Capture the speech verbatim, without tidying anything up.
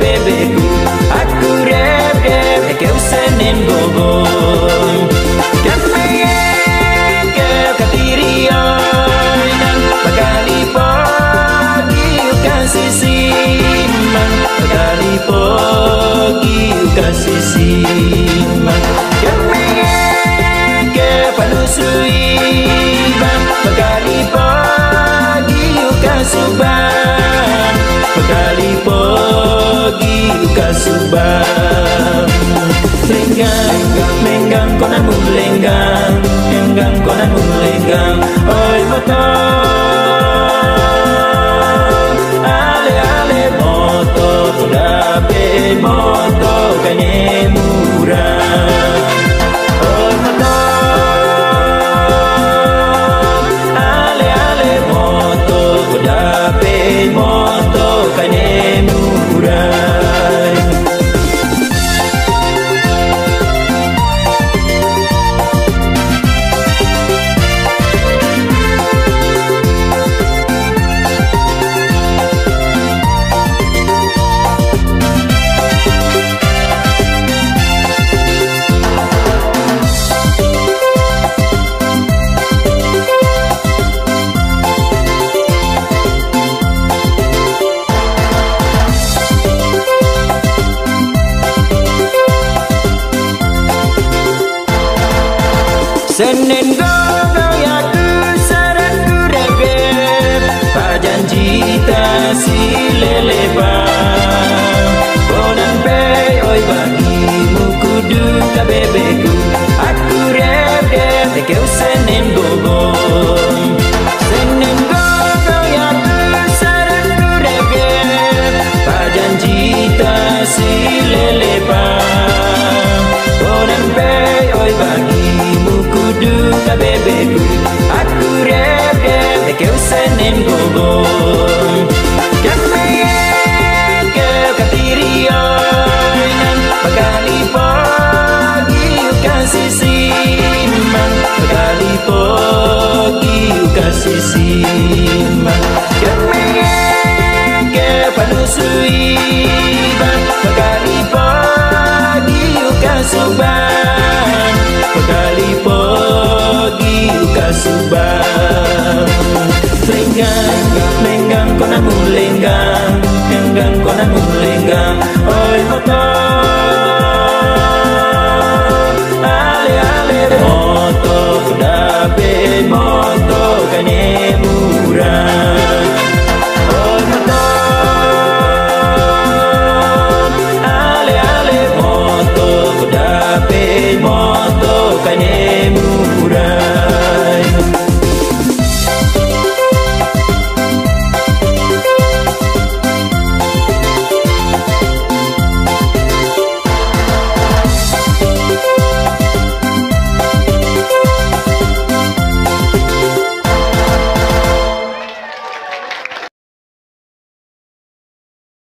bebeku aku rep rep ke usenen bobon kepengen ke katirio nan bakali pagi kasih siman bakali pagi kasih siman kepengen ke panusui bang bakali pagi kasuban bakali pagi kasuban lenggang lenggang konamu lenggang lenggang konamu lenggang oi moto ale ale moto dape moto kane murah oi moto ale ale moto dape moto kane murah Senen go ya ku saran ku rep pajanji ta si leleba bonan be oi bagi mu kudu ka bebeku aku rep rep ke usenen bobon senen go ya ku saran ku rep pajanji ta si leleba bonan be oi bagi duka bebeku aku rep rep ke usenen bobon kepengen ke katirio nan bakali pagi kasih siman bakali pagi kasih siman kepengen ke panusui bang bakali pagi kasuban bakali pagi kasuban lenggang lenggang konamu lenggang lenggang konamu lenggang oi